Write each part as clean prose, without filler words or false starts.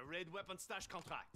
a raid weapon stash contract.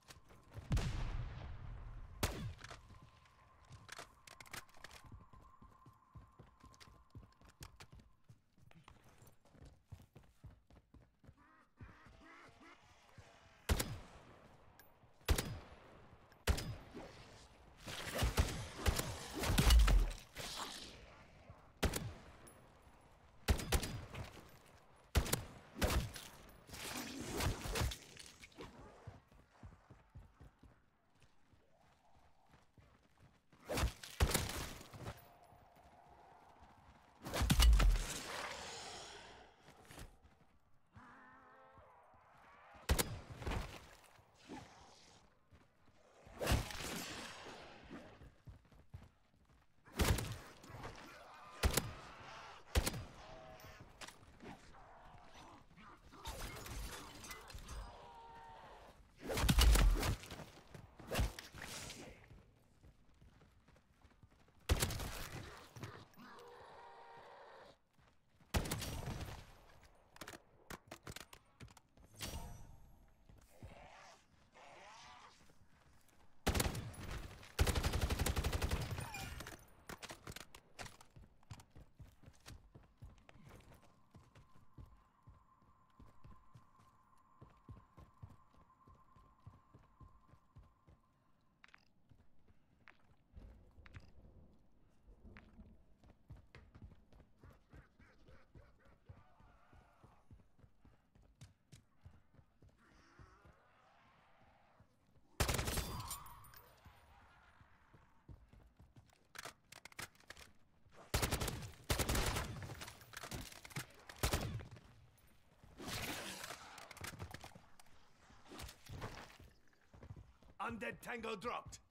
Undead Tango dropped.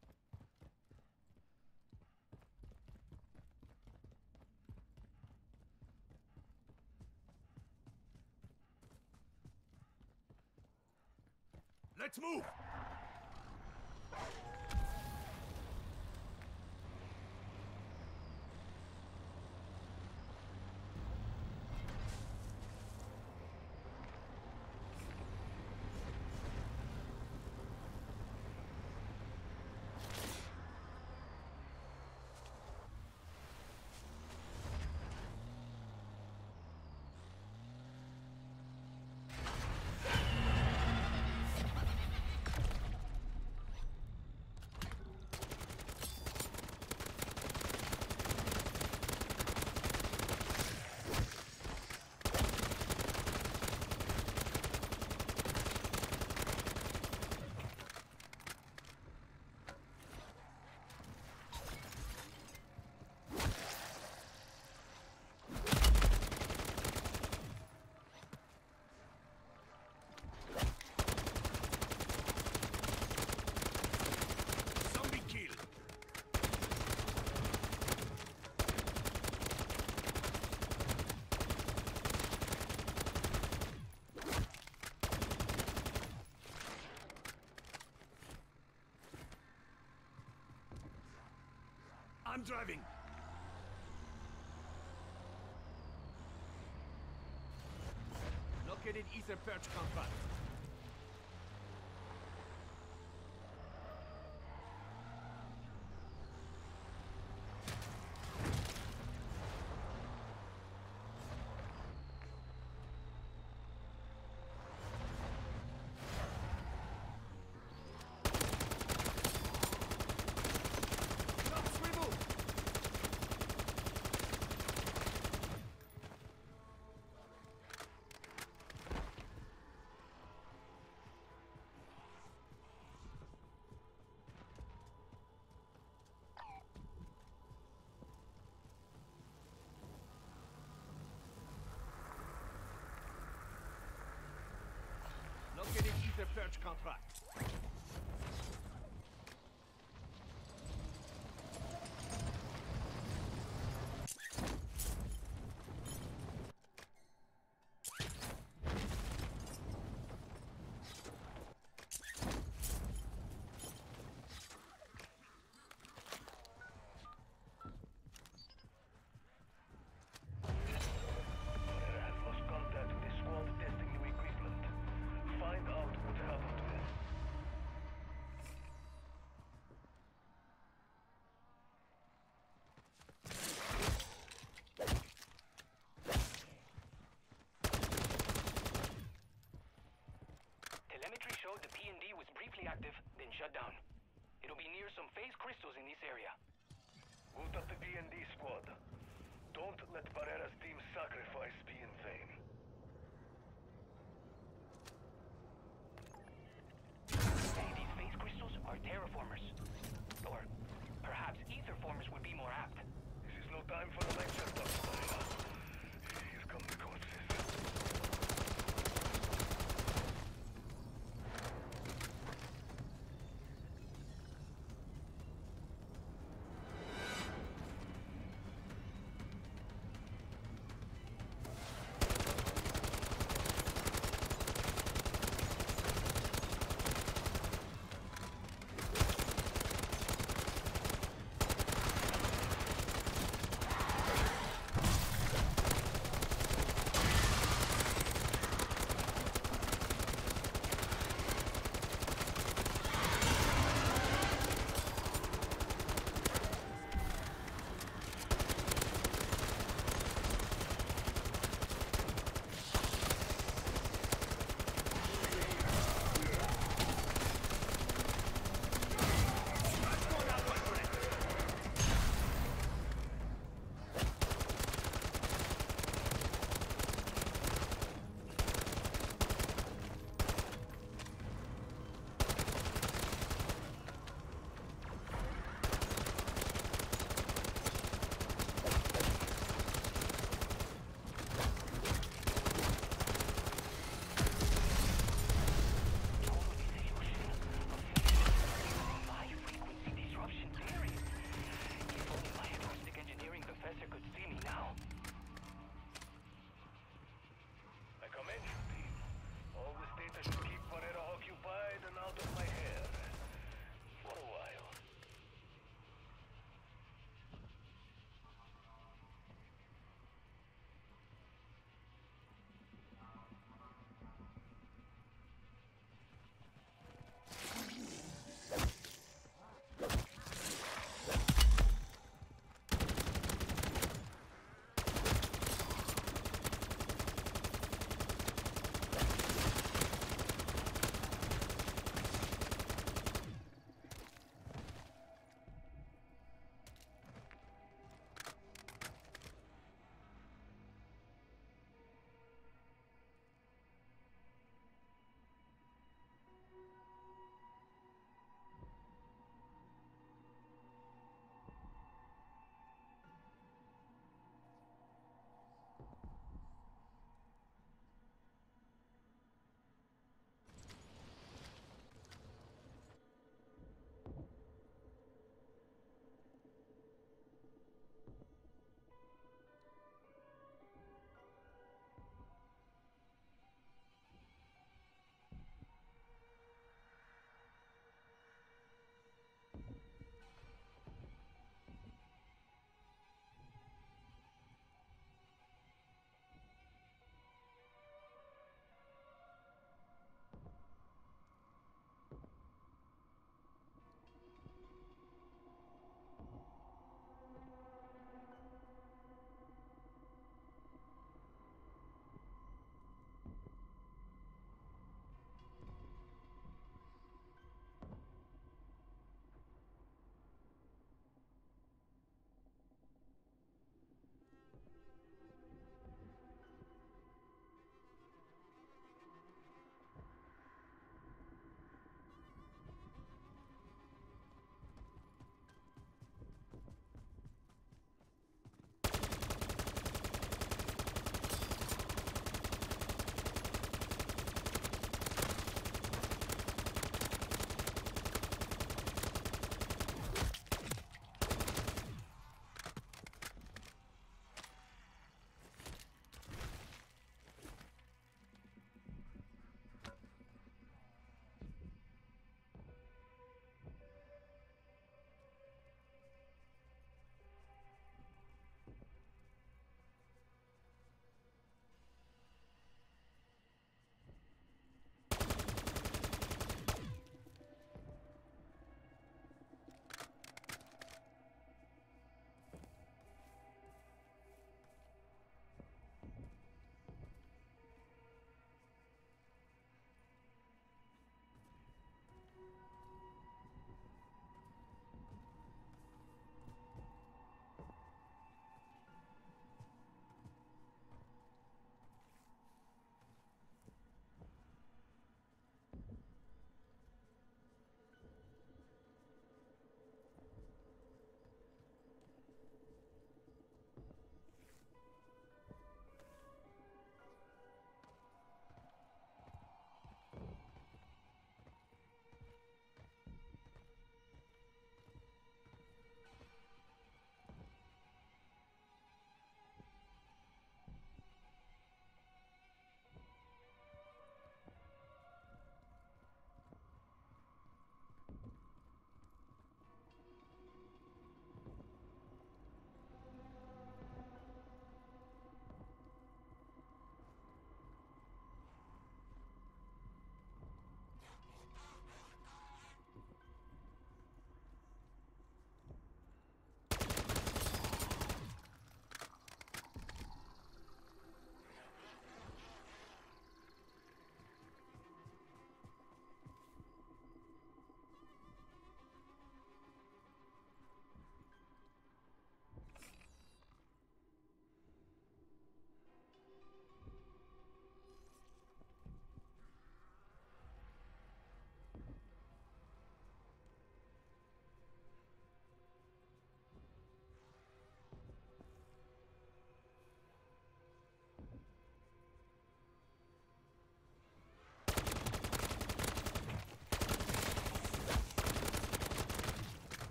Let's move! I'm driving. Located Ether Perch contract. Located Ether Perch contract. Has lost contact with his squad testing new equipment. Find out what Boot up the B&D squad. Don't let Barrera's team's sacrifice be in vain. Say these phase crystals are terraformers. Or perhaps etherformers would be more apt. This is no time for a lecture, Dr. Barrera. Here come the corpses.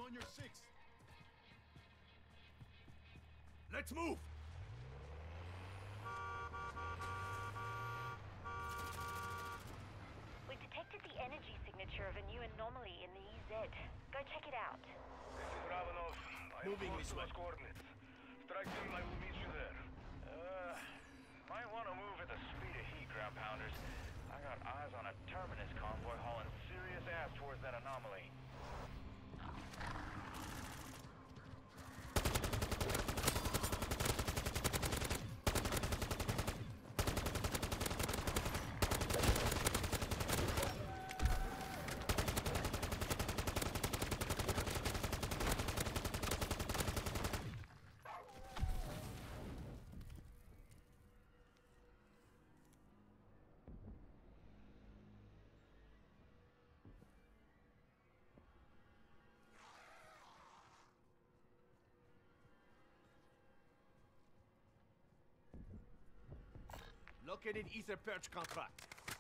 on your six. Let's move! We've detected the energy signature of a new anomaly in the EZ. Go check it out. This is Ravenov. I am Moving close this to way. those coordinates. Strike team, I will meet you there. Might want to move at the speed of heat, ground pounders. I got eyes on a terminus convoy hauling serious ass towards that anomaly. Located Ether Perch contract.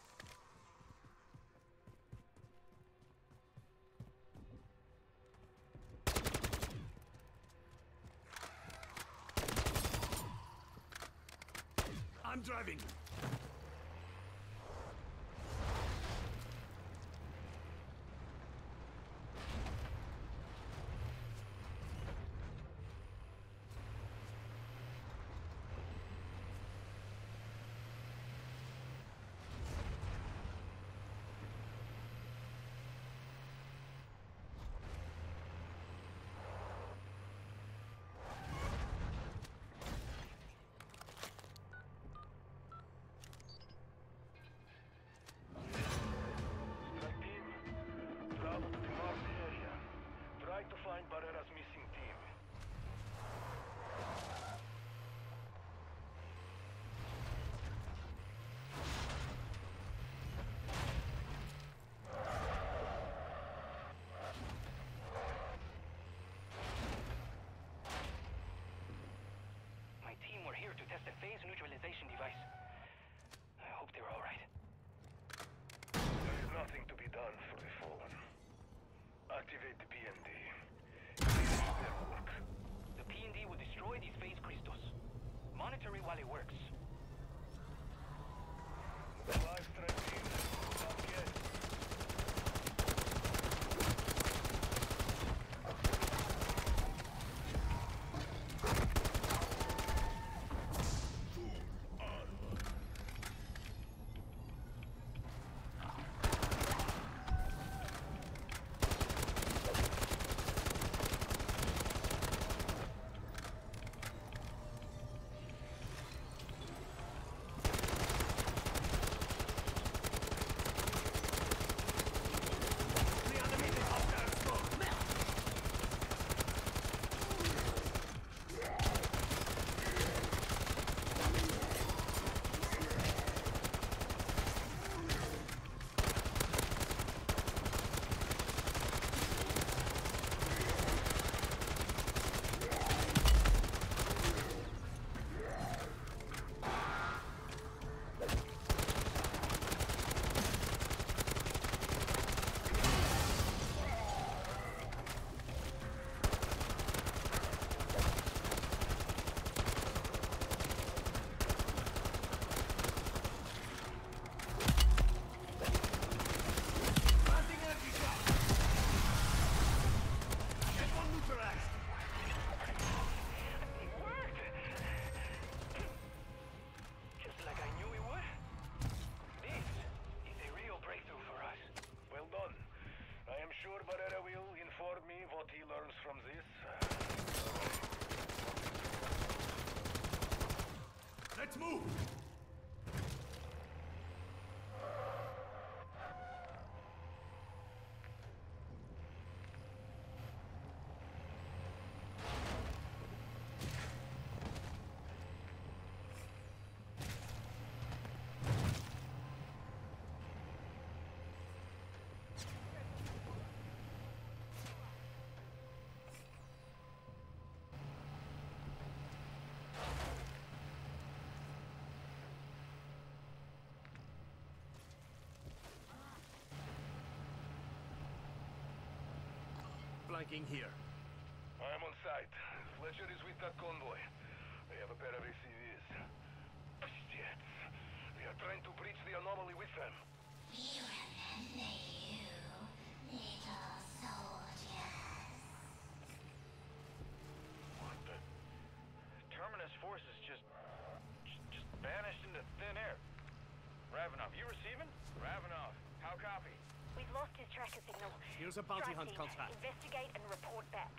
I'm driving. Strike team, travel to the north area. Try to find Barrera's missing team. My team were here to test a phase neutralization device. I hope they're all right. There is nothing to be done for the fallen. Activate the PND. Finish their work. The P&D will destroy these phase crystals. Monitor it while it works. Live strike team, not yet. Planting energy shot. Get one neutralized. It worked! Just like I knew it would. This is a real breakthrough for us. Well done. I am sure Barrera will inform me what he learns from this. Let's move. Checking here. I am on site. Fletcher is with that convoy. They have a pair of ACVs. Shit. They are trying to breach the anomaly with them. You remember you, little soldiers. What the? Terminus forces just vanished into thin air. Ravenov, you receiving? Ravenov, how copy? We've lost his tracker signal. Here's a bounty Strike hunt team, contact. investigate and report back.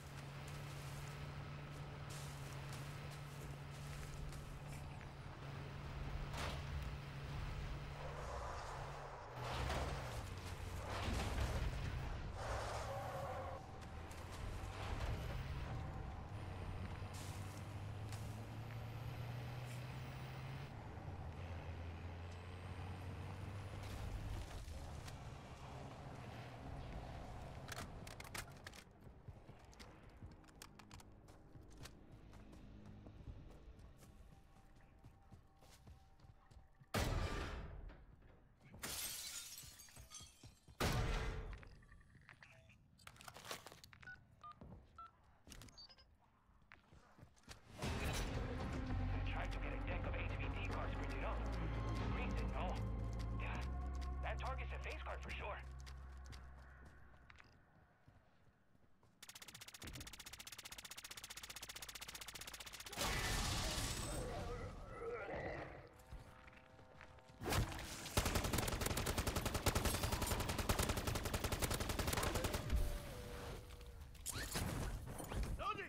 Tried to get a deck of HVT cards printed up. Green said no. Yeah, that target's a face card for sure. Loading!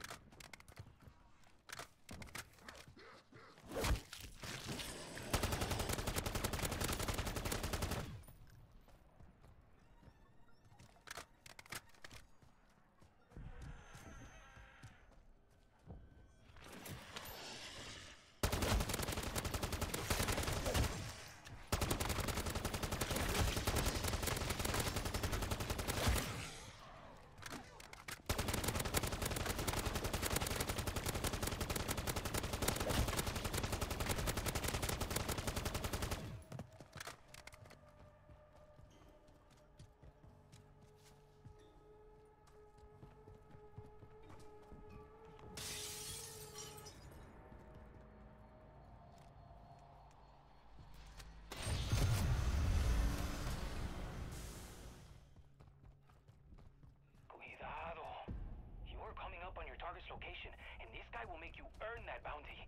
Cuidado. You're coming up on your target's location, and this guy will make you earn that bounty.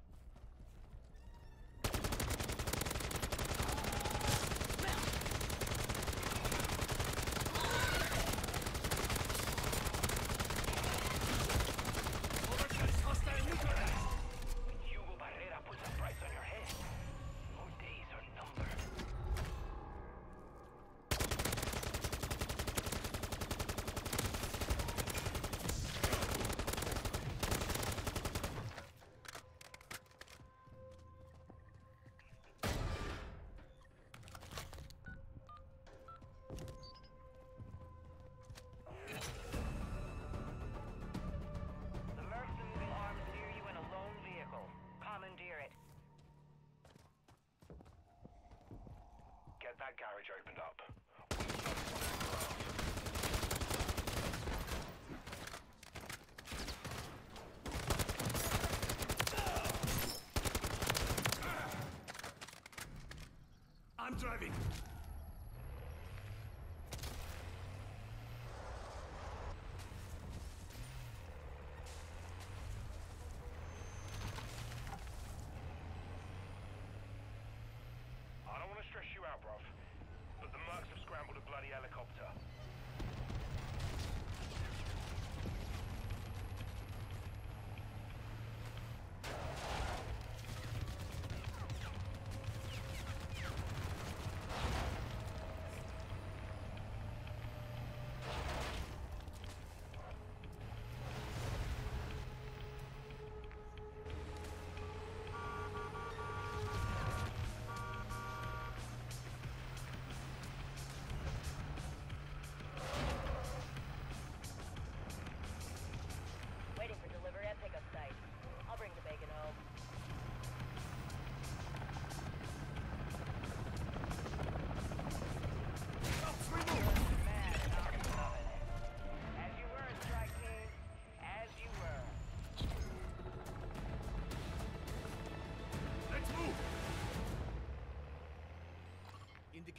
Overcast hostile neutralized! When Hugo Barrera puts a price on your head, your days are numbered. The mercs are moving arms near you in a lone vehicle. Commandeer it. Get that garage opened up. I'm driving. I don't want to stress you out, bruv, but the mercs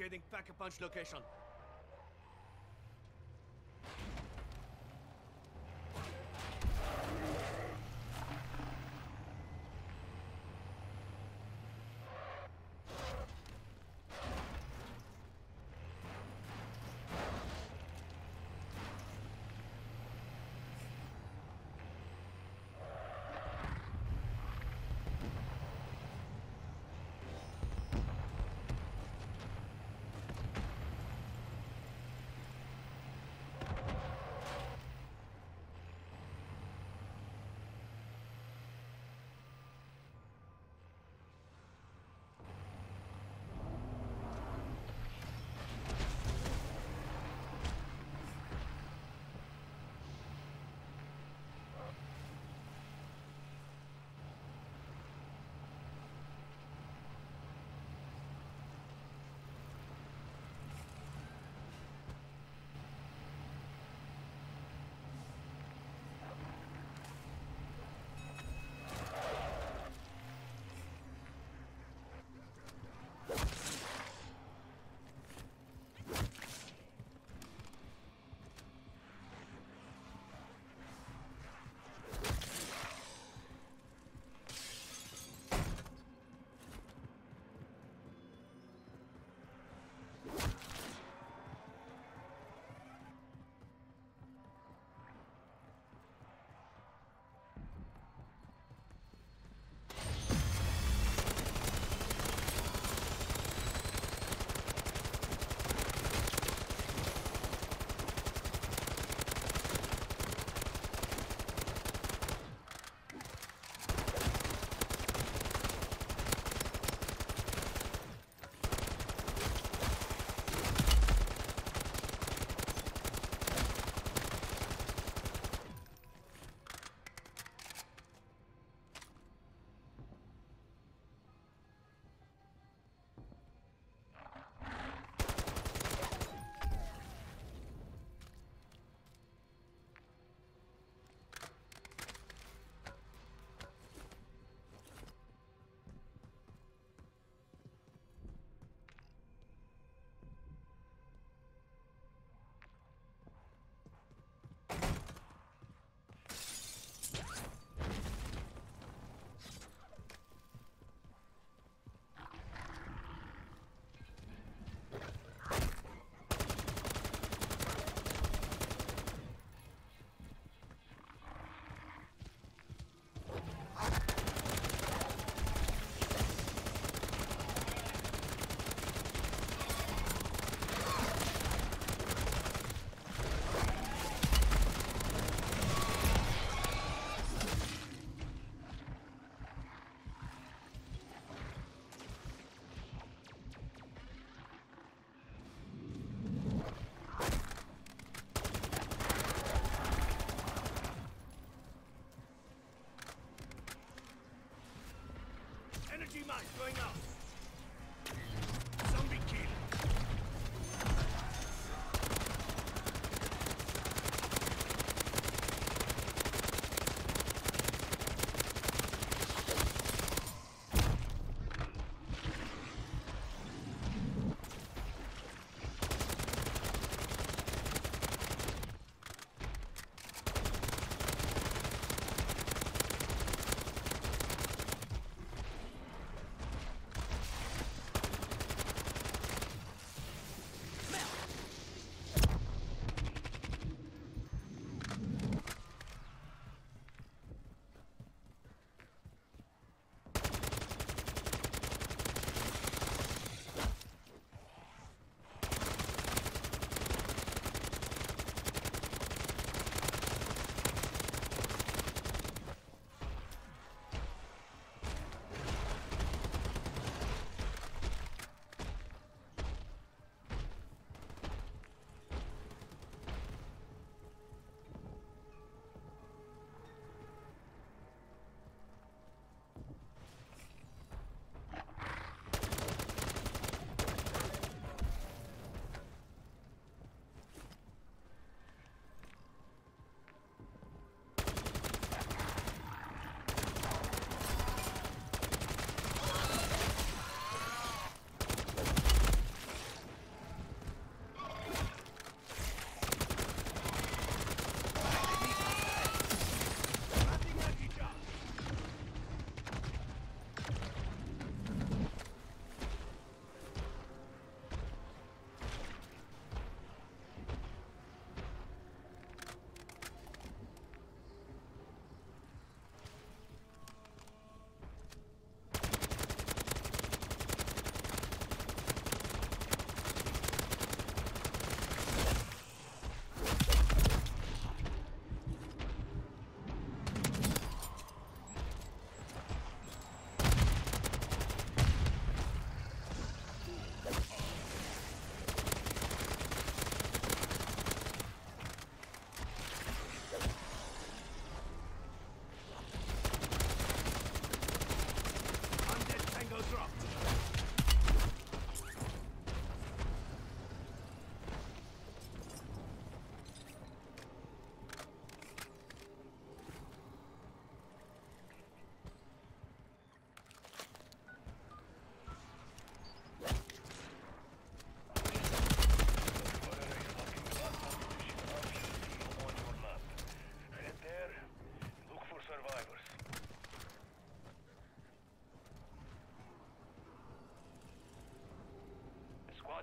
Locating Pack-a-Punch location. Energy mine going out. Zombie kill.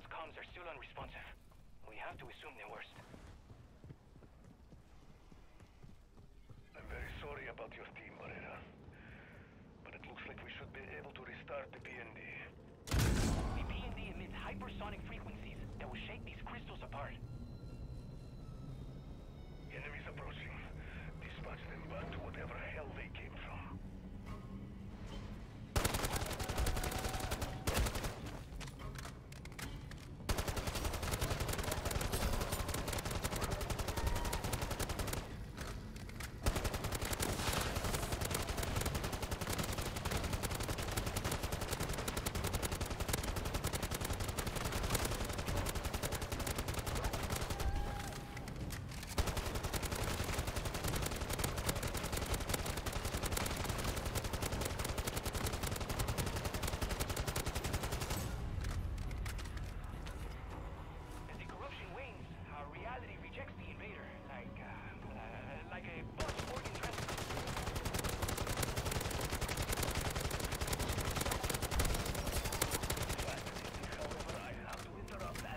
Squad's comms are still unresponsive. We have to assume the worst. I'm very sorry about your team, Barrera. But it looks like we should be able to restart the PND. The PND emits hypersonic frequencies that will shake these crystals apart. Enemies approaching. Dispatch them back to whatever hell they came from. As the corruption wanes, our reality rejects the invader, like a botched organ transplant. However, I have to interrupt that.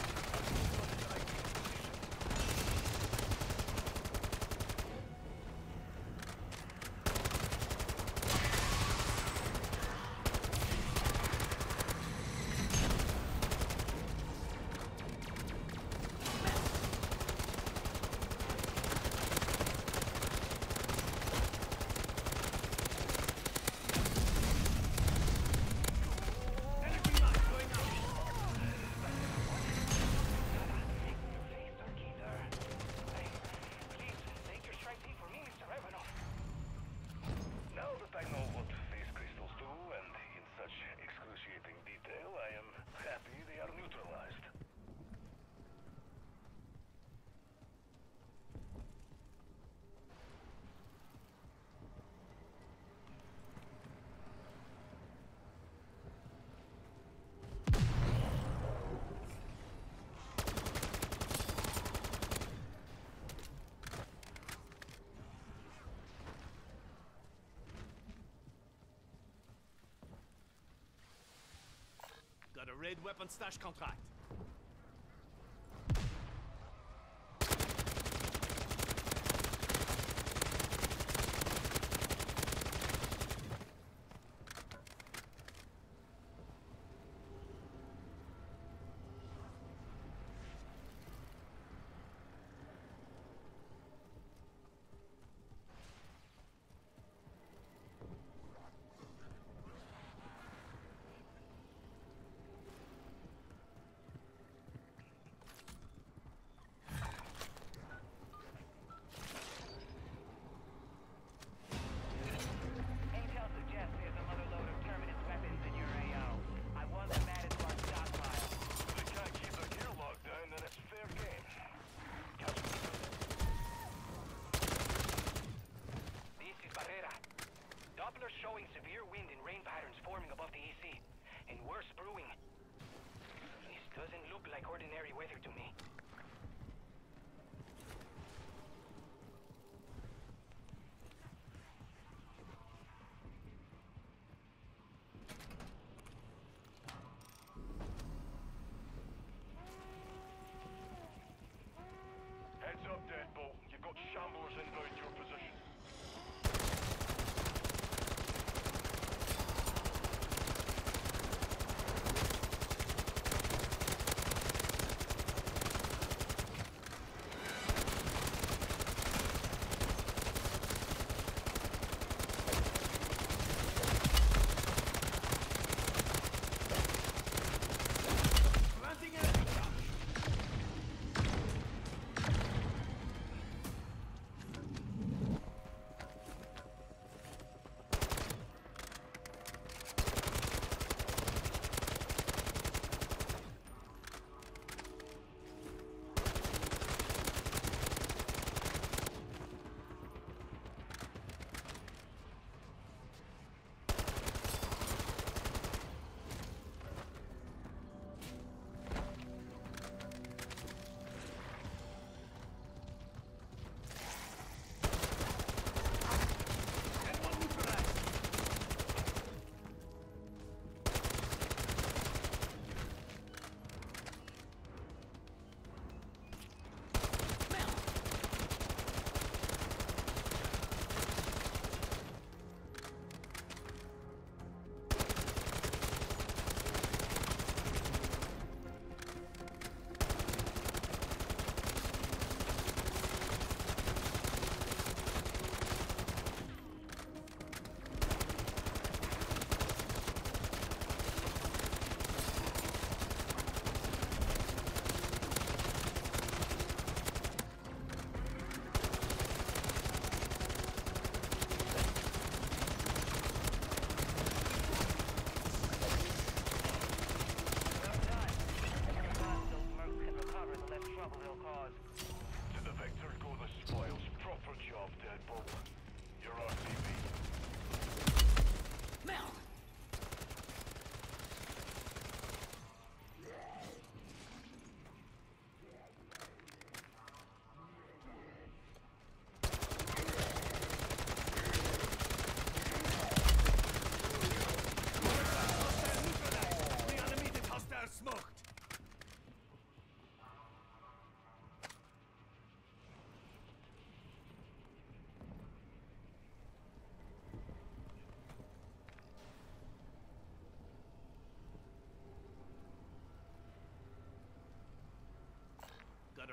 Energy mine going out. Face, Turkey, sir. Hey, please, take your strike team for me, Mr. Ivanov. Now that I know what phase crystals do, and in such excruciating detail, I am happy they are neutralized. Got a raid weapon stash contract. Intel suggests there's another load of Terminus weapons in your AO. I want them added to our stockpile. If they can't keep their gear locked down, then it's fair game. This is Barrera. Doppler showing severe wind and rain patterns forming above the AC, and worse brewing. This doesn't look like ordinary weather to me. Heads up, Deadbolt. You've got shamblers inbound your position.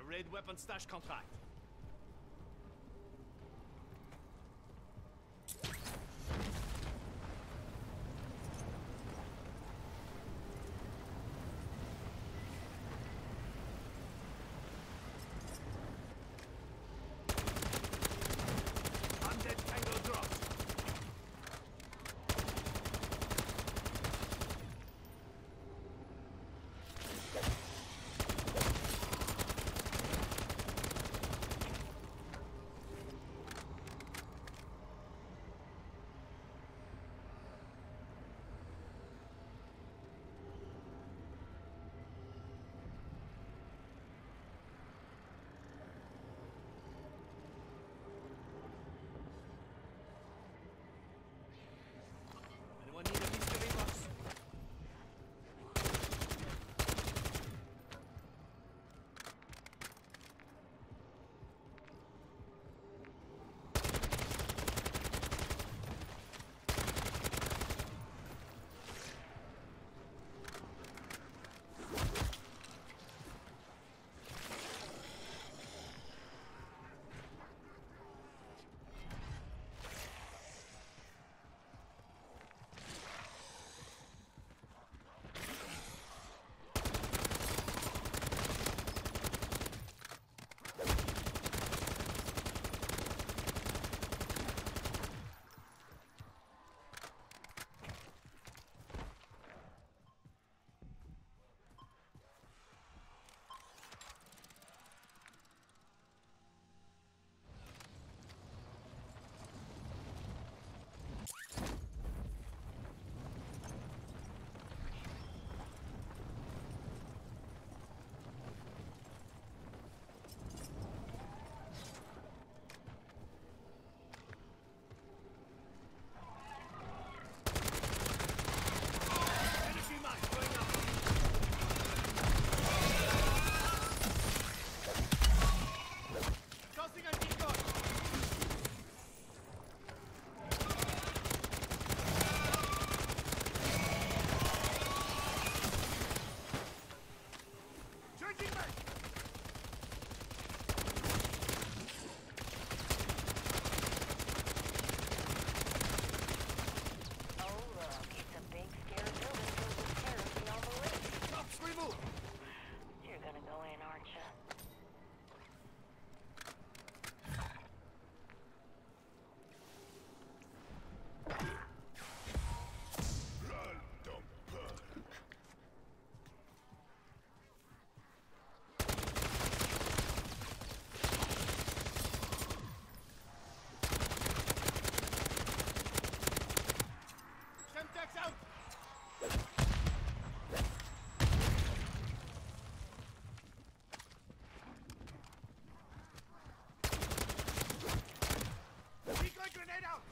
raid weapon stash contract. Undead Tango dropped. Anyone need a mystery box? Energy mine going up. Tossing a decoy. Charging back. Oh, look, it's a big, scary building filled with terrorists beyond belief. Cops remove. You're gonna go in, aren't you? Semtex out. Decoy grenade out.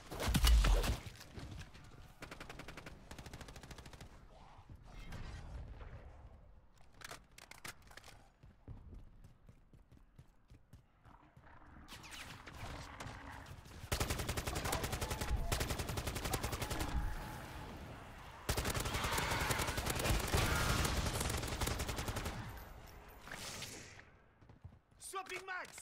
Swapping mags.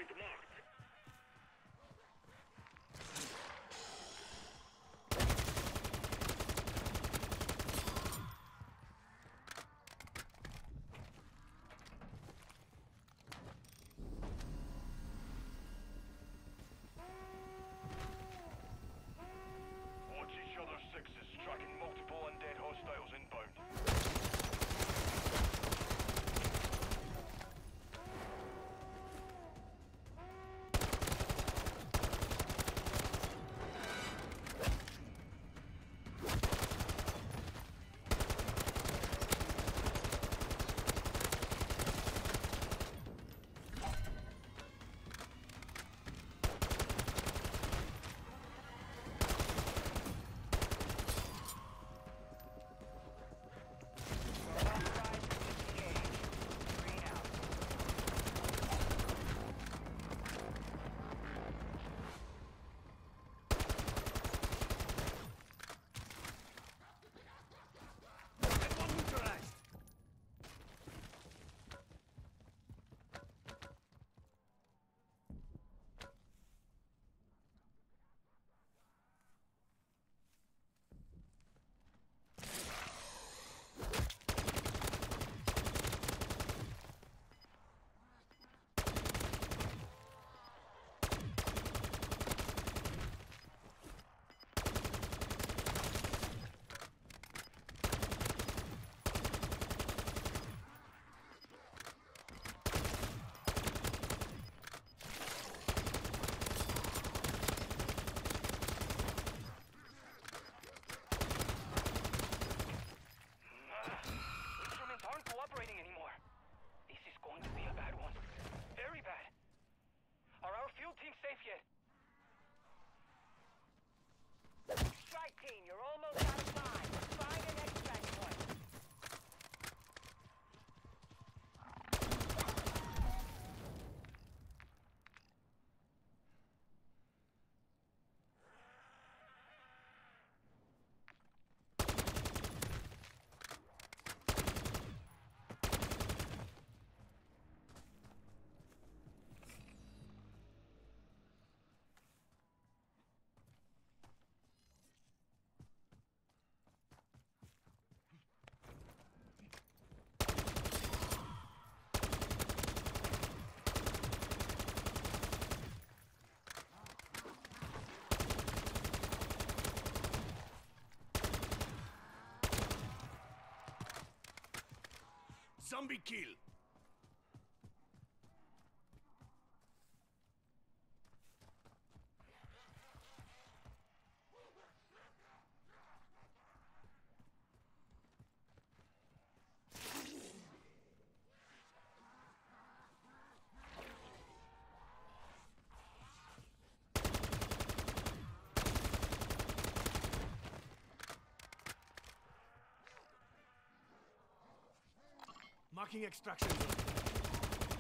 shield marked. Watch each other's sixes, tracking multiple undead hostiles inbound. Get one neutralized! Instruments aren't cooperating anymore. This is going to be a bad one. Very bad. Are our field teams safe yet? Strike team, you're almost out of time. Find an extract point. Zombie kill! Marking extraction zone.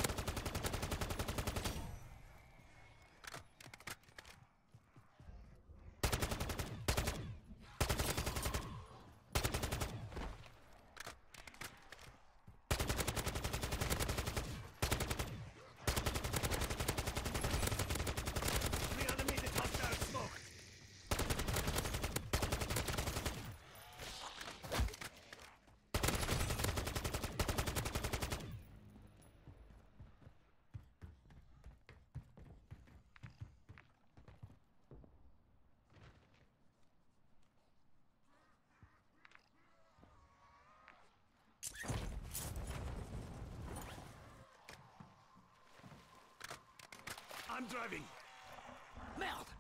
Reanimated hostile smoked. I'm driving. Merde!